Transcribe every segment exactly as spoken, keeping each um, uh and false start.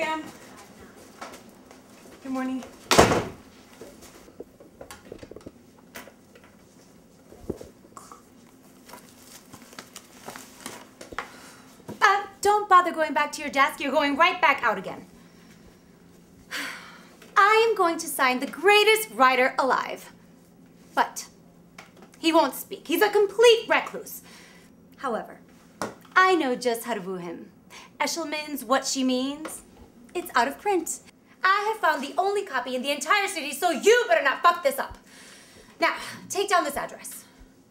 am. Good morning. Uh, don't bother going back to your desk. You're going right back out again. I am going to sign the greatest writer alive. But he won't speak. He's a complete recluse. However, I know just how to woo him. Eshelman's What She Means, it's out of print. I have found the only copy in the entire city, so you better not fuck this up. Now, take down this address.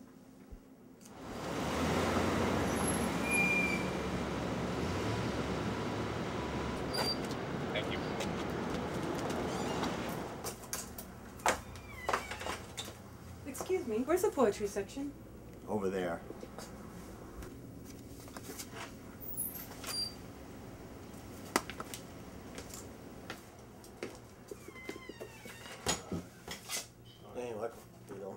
Thank you. Excuse me, where's the poetry section? Over there. Hey, look, you know.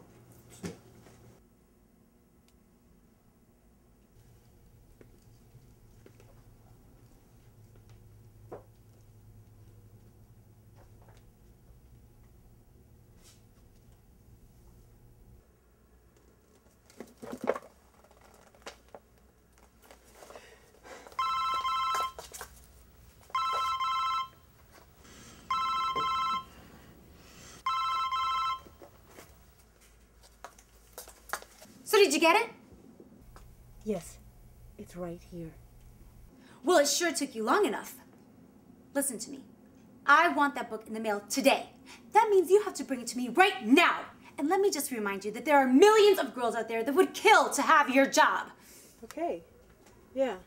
So did you get it? Yes, it's right here. Well, it sure took you long enough. Listen to me. I want that book in the mail today. That means you have to bring it to me right now. And let me just remind you that there are millions of girls out there that would kill to have your job. Okay. Yeah.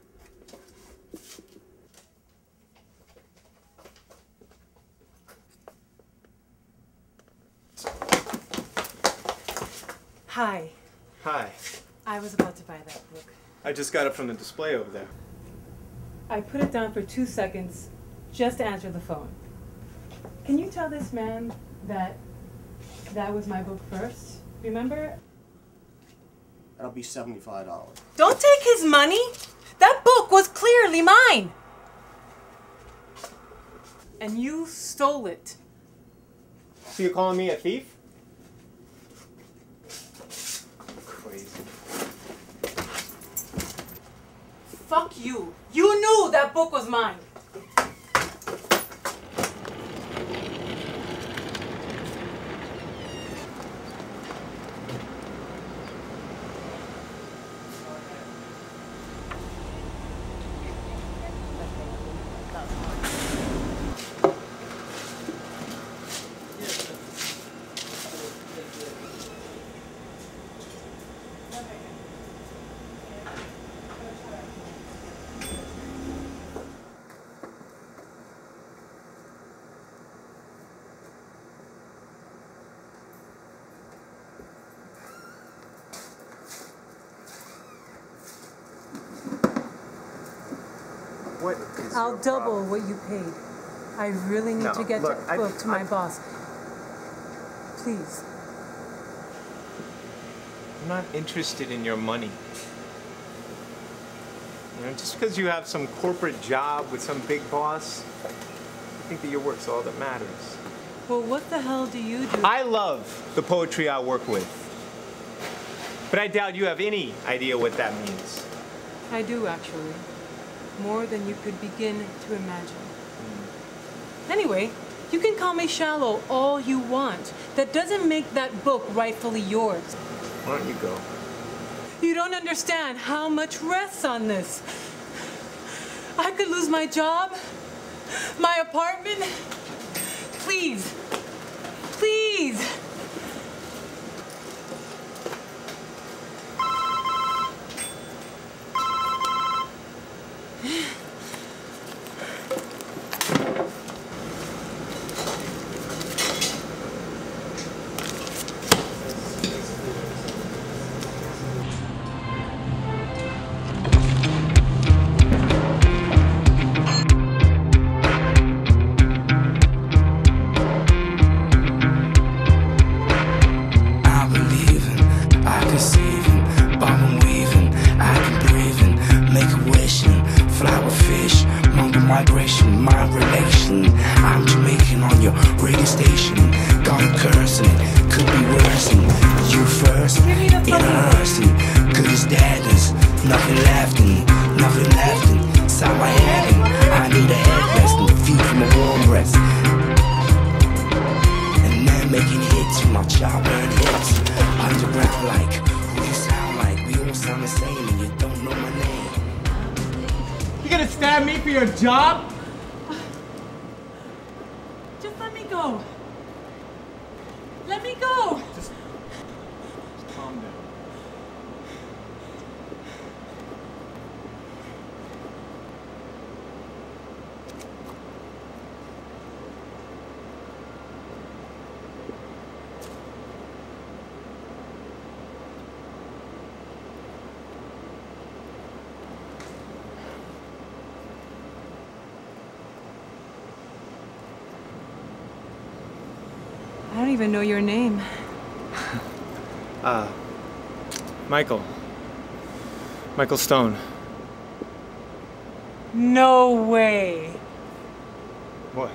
Hi. Hi. I was about to buy that book. I just got it from the display over there. I put it down for two seconds just to answer the phone. Can you tell this man that that was my book first? Remember? That'll be seventy-five dollars. Don't take his money! That book was clearly mine! And you stole it. So you're calling me a thief? Crazy. Fuck you. You knew that book was mine. What is I'll your double problem? what you paid. I really need No, to get look, that I- book to my I- boss. Please. I'm not interested in your money. You know, just because you have some corporate job with some big boss, I think that your work's all that matters. Well, what the hell do you do? I love the poetry I work with. But I doubt you have any idea what that means. I do, actually. More than you could begin to imagine. Mm. Anyway, you can call me shallow all you want. That doesn't make that book rightfully yours. Why don't you go? You don't understand how much rests on this. I could lose my job, my apartment. Please, please. nothing left inside my head, and I need a headrest and feet from a warm breast. And then making hits with my childburn hips. Underground like, who you sound like? We all sound the same and you don't know my name. You gonna stab me for your job? Just let me go. Let me go. Just, just calm down. I don't even know your name. Uh, Michael. Michael Stone. No way. What?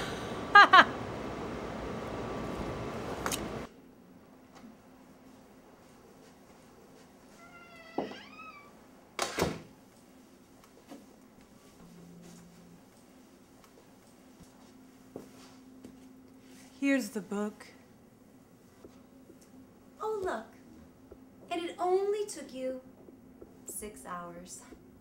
Here's the book. Oh, look. And it only took you six hours.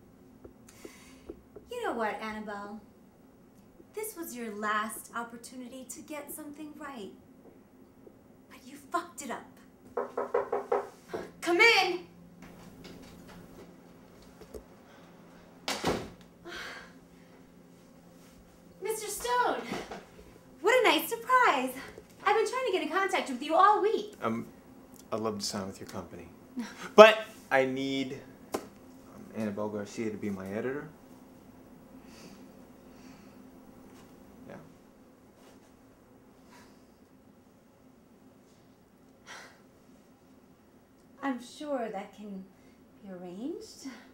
You know what, Annabelle? This was your last opportunity to get something right. But you fucked it up. Come in! Mister Stone, what a nice surprise. I've been trying to get in contact with you all week. Um, I'd love to sign with your company. But I need um, Annabelle Garcia to be my editor. Yeah. I'm sure that can be arranged.